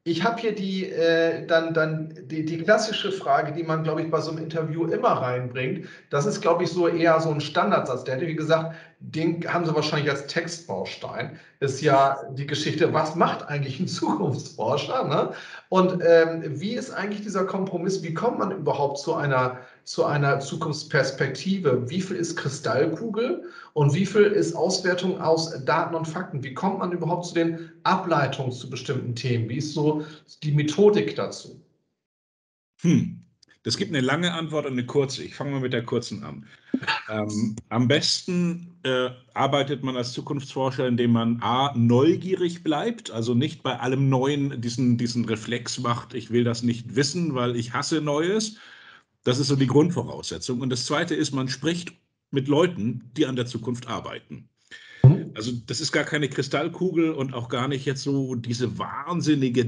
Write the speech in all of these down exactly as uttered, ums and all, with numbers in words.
Ich habe hier die, äh, dann, dann die, die klassische Frage, die man, glaube ich, bei so einem Interview immer reinbringt. Das ist, glaube ich, so eher so ein Standardsatz. Der hätte, wie gesagt, den haben Sie wahrscheinlich als Textbaustein. Ist ja die Geschichte, was macht eigentlich ein Zukunftsforscher? Ne? Und ähm, wie ist eigentlich dieser Kompromiss? Wie kommt man überhaupt zu einer, zu einer Zukunftsperspektive? Wie viel ist Kristallkugel und wie viel ist Auswertung aus Daten und Fakten? Wie kommt man überhaupt zu den Ableitungen zu bestimmten Themen? Wie ist so die Methodik dazu? Hm. Das gibt eine lange Antwort und eine kurze. Ich fange mal mit der kurzen an. Ähm, am besten äh, arbeitet man als Zukunftsforscher, indem man A, neugierig bleibt, also nicht bei allem Neuen diesen, diesen Reflex macht, ich will das nicht wissen, weil ich hasse Neues. Das ist so die Grundvoraussetzung. Und das Zweite ist, man spricht mit Leuten, die an der Zukunft arbeiten. Also das ist gar keine Kristallkugel und auch gar nicht jetzt so diese wahnsinnige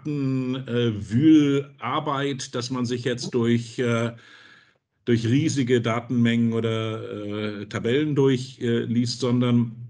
Datenwühlarbeit, dass man sich jetzt durch, äh, durch riesige Datenmengen oder äh, Tabellen durchliest, sondern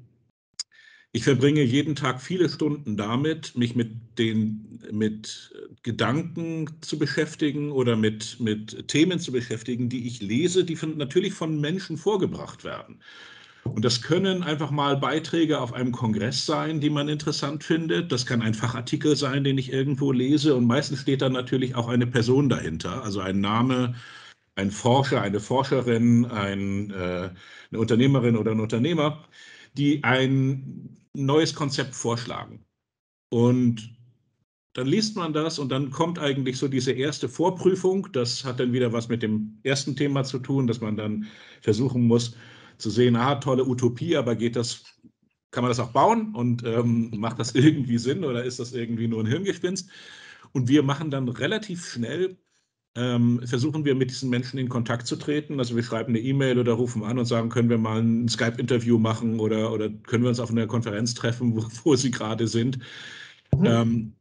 ich verbringe jeden Tag viele Stunden damit, mich mit den mit Gedanken zu beschäftigen oder mit, mit Themen zu beschäftigen, die ich lese, die von, natürlich von Menschen vorgebracht werden. Und das können einfach mal Beiträge auf einem Kongress sein, die man interessant findet. Das kann ein Fachartikel sein, den ich irgendwo lese. Und meistens steht dann natürlich auch eine Person dahinter, also ein Name, ein Forscher, eine Forscherin, ein, äh, eine Unternehmerin oder ein Unternehmer, die ein neues Konzept vorschlagen. Und dann liest man das und dann kommt eigentlich so diese erste Vorprüfung. Das hat dann wieder was mit dem ersten Thema zu tun, dass man dann versuchen muss zu sehen, ah, tolle Utopie, aber geht das, kann man das auch bauen und ähm, macht das irgendwie Sinn oder ist das irgendwie nur ein Hirngespinst? Und wir machen dann relativ schnell, ähm, versuchen wir mit diesen Menschen in Kontakt zu treten. Also wir schreiben eine E-Mail oder rufen an und sagen, können wir mal ein Skype-Interview machen oder, oder können wir uns auf einer Konferenz treffen, wo, wo sie gerade sind. Mhm. Ähm,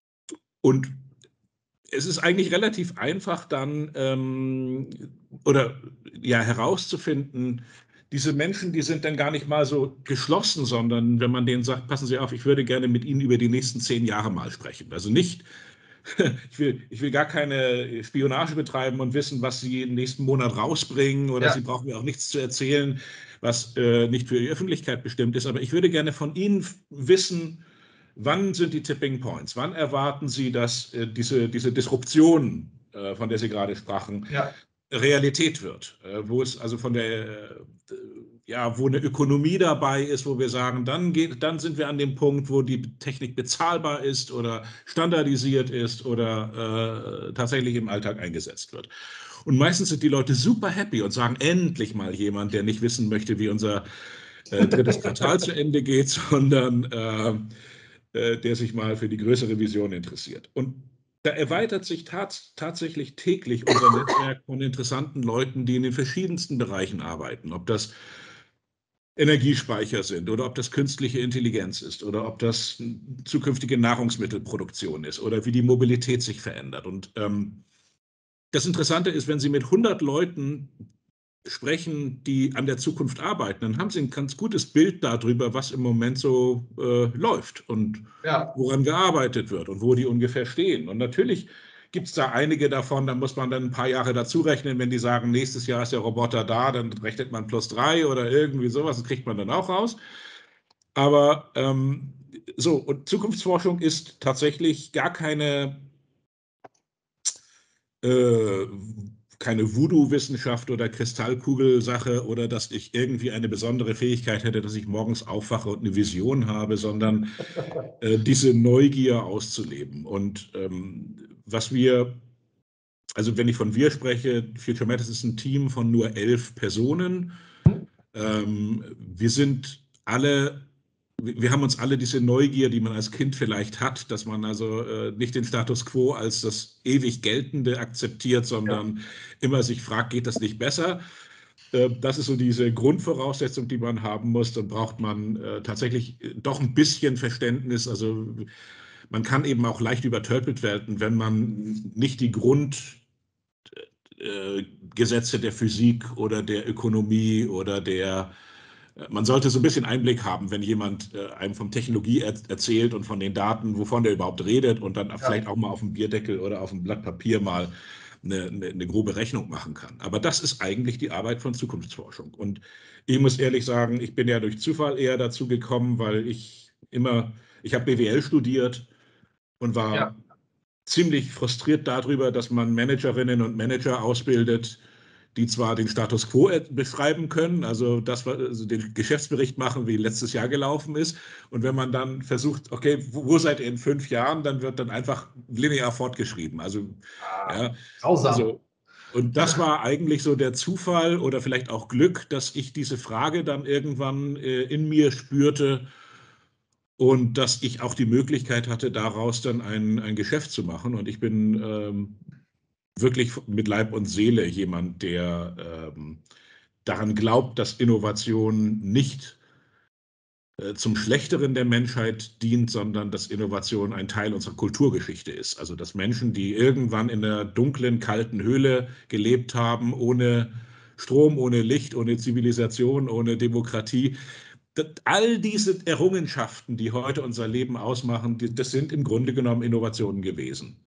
und es ist eigentlich relativ einfach dann ähm, oder ja herauszufinden, diese Menschen, die sind dann gar nicht mal so geschlossen, sondern wenn man denen sagt, passen Sie auf, ich würde gerne mit Ihnen über die nächsten zehn Jahre mal sprechen. Also nicht, ich will, ich will gar keine Spionage betreiben und wissen, was Sie im nächsten Monat rausbringen oder Ja. Sie brauchen mir auch nichts zu erzählen, was äh, nicht für die Öffentlichkeit bestimmt ist. Aber ich würde gerne von Ihnen wissen, wann sind die Tipping Points? Wann erwarten Sie, dass äh, diese, diese Disruption, äh, von der Sie gerade sprachen, Ja. Realität wird? Äh, wo es also von der, äh, ja, wo eine Ökonomie dabei ist, wo wir sagen, dann geht, dann sind wir an dem Punkt, wo die Technik bezahlbar ist oder standardisiert ist oder äh, tatsächlich im Alltag eingesetzt wird. Und meistens sind die Leute super happy und sagen, endlich mal jemand, der nicht wissen möchte, wie unser äh, drittes Quartal zu Ende geht, sondern äh, der sich mal für die größere Vision interessiert. Und da erweitert sich tats tatsächlich täglich unser Netzwerk von interessanten Leuten, die in den verschiedensten Bereichen arbeiten. Ob das Energiespeicher sind oder ob das künstliche Intelligenz ist oder ob das zukünftige Nahrungsmittelproduktion ist oder wie die Mobilität sich verändert. Und ähm, das Interessante ist, wenn Sie mit hundert Leuten sprechen, die an der Zukunft arbeiten, dann haben sie ein ganz gutes Bild darüber, was im Moment so äh, läuft und Ja. woran gearbeitet wird und wo die ungefähr stehen. Und natürlich gibt es da einige davon, da muss man dann ein paar Jahre dazu rechnen, wenn die sagen, nächstes Jahr ist der Roboter da, dann rechnet man plus drei oder irgendwie sowas, das kriegt man dann auch raus. Aber ähm, so, und Zukunftsforschung ist tatsächlich gar keine äh, keine Voodoo-Wissenschaft oder Kristallkugelsache oder dass ich irgendwie eine besondere Fähigkeit hätte, dass ich morgens aufwache und eine Vision habe, sondern äh, diese Neugier auszuleben. Und ähm, was wir, also wenn ich von wir spreche, Future Matters ist ein Team von nur elf Personen. Ähm, wir sind alle wir haben uns alle diese Neugier, die man als Kind vielleicht hat, dass man also äh, nicht den Status quo als das ewig Geltende akzeptiert, Ja. sondern immer sich fragt, geht das nicht besser? Äh, das ist so diese Grundvoraussetzung, die man haben muss. Dann braucht man äh, tatsächlich doch ein bisschen Verständnis. Also man kann eben auch leicht übertölpelt werden, wenn man nicht die Grundgesetze der Physik oder der Ökonomie oder der man sollte so ein bisschen Einblick haben, wenn jemand äh, einem von Technologie er erzählt und von den Daten, wovon der überhaupt redet und dann ja. vielleicht auch mal auf dem Bierdeckel oder auf dem Blatt Papier mal eine, eine, eine grobe Rechnung machen kann. Aber das ist eigentlich die Arbeit von Zukunftsforschung. Und ich muss ehrlich sagen, ich bin ja durch Zufall eher dazu gekommen, weil ich immer, ich habe B W L studiert und war ja. ziemlich frustriert darüber, dass man Managerinnen und Manager ausbildet, die zwar den Status quo beschreiben können, also das, also den Geschäftsbericht machen, wie letztes Jahr gelaufen ist. Und wenn man dann versucht, okay, wo, wo seid ihr in fünf Jahren, dann wird dann einfach linear fortgeschrieben. Also, ah, ja, grausam. Also, und das war eigentlich so der Zufall oder vielleicht auch Glück, dass ich diese Frage dann irgendwann äh, in mir spürte und dass ich auch die Möglichkeit hatte, daraus dann ein, ein Geschäft zu machen. Und ich bin ähm, wirklich mit Leib und Seele jemand, der ähm, daran glaubt, dass Innovation nicht äh, zum Schlechteren der Menschheit dient, sondern dass Innovation ein Teil unserer Kulturgeschichte ist. Also dass Menschen, die irgendwann in einer dunklen, kalten Höhle gelebt haben, ohne Strom, ohne Licht, ohne Zivilisation, ohne Demokratie, all diese Errungenschaften, die heute unser Leben ausmachen, das sind im Grunde genommen Innovationen gewesen.